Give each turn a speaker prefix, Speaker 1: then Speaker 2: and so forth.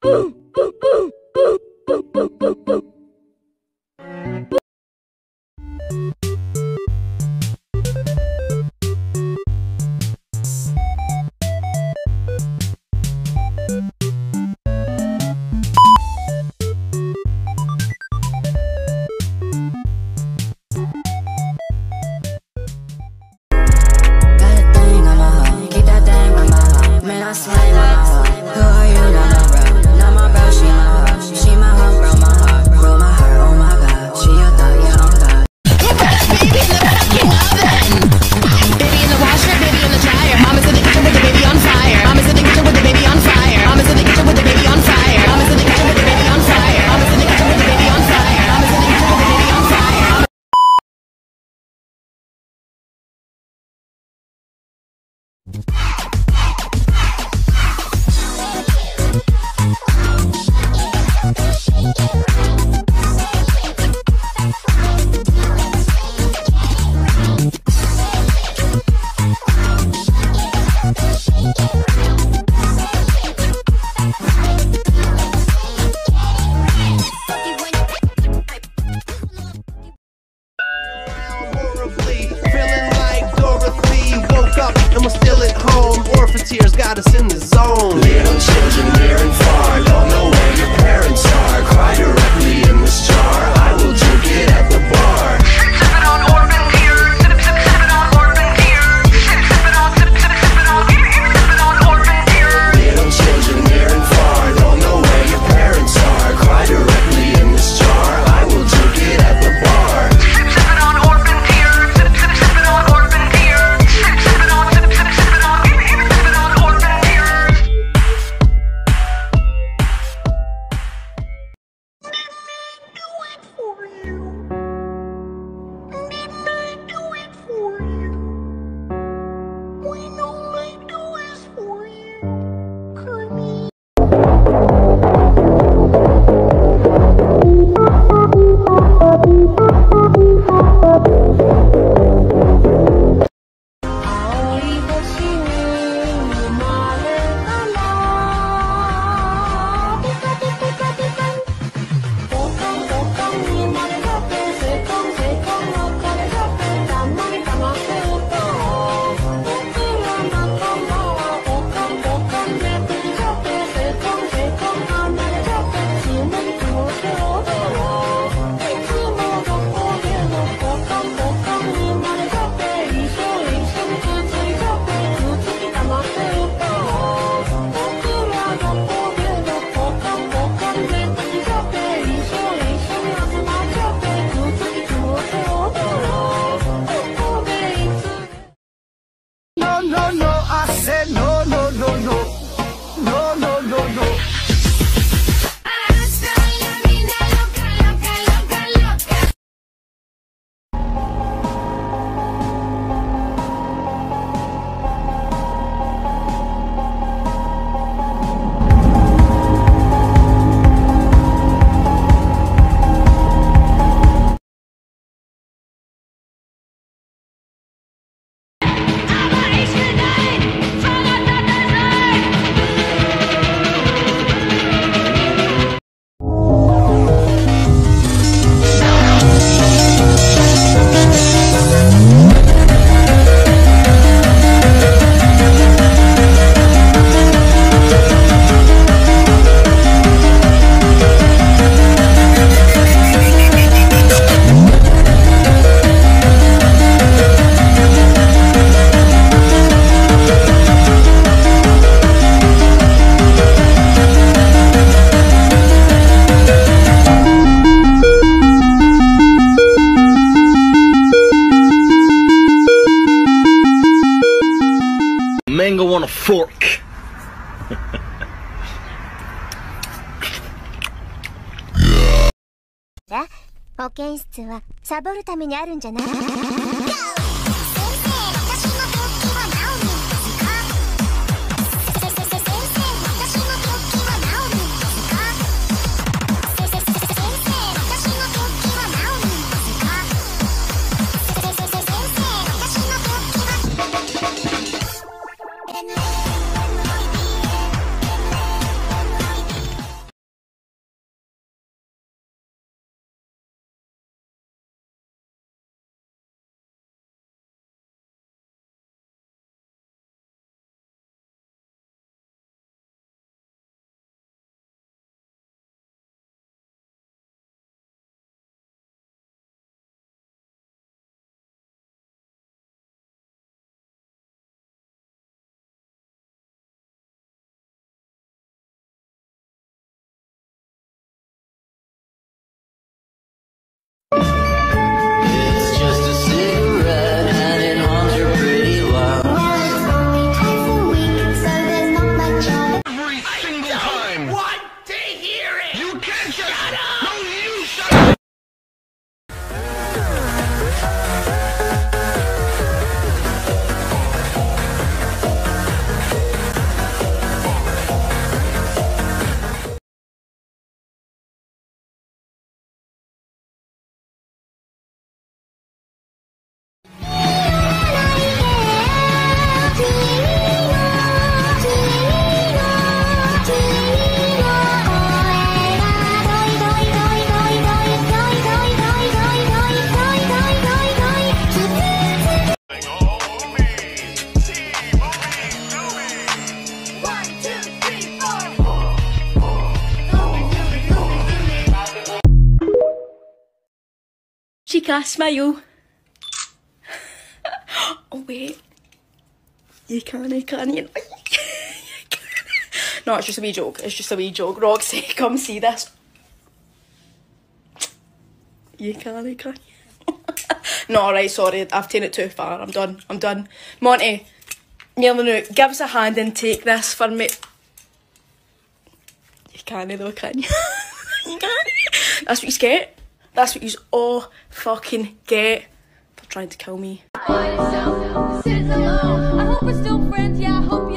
Speaker 1: And we're still at home, orphan tears got us in the zone.
Speaker 2: Little children near and far don't know where your parents are. Cry directly in this jar, I will drink it at the bar. Sip it on orphan tears, sip it on orphan tears. Sip it on orphan tears. Little children near and far don't know where your parents are. Cry directly in this jar, I will drink it at the bar. Sip it on orphan tears, sip it on orphan tears. Sip it on orphan tears.
Speaker 3: Mango on a fork.
Speaker 4: 保健室はサボるためにあるんじゃない？
Speaker 2: want to hear it!
Speaker 3: You can't just
Speaker 2: Shut up!
Speaker 3: No, you shut up!
Speaker 5: Chica, smile. Oh wait. You can you? No, it's just a wee joke. It's just a wee joke. Roxy, come see this. You can you? No, right, sorry. I've taken it too far. I'm done. Monty, Neil, give us a hand and take this for me. You can't though, can you? You can't. That's what you get. That's what you all fucking get for trying to kill me.
Speaker 6: I hope we're still friends, yeah, I hope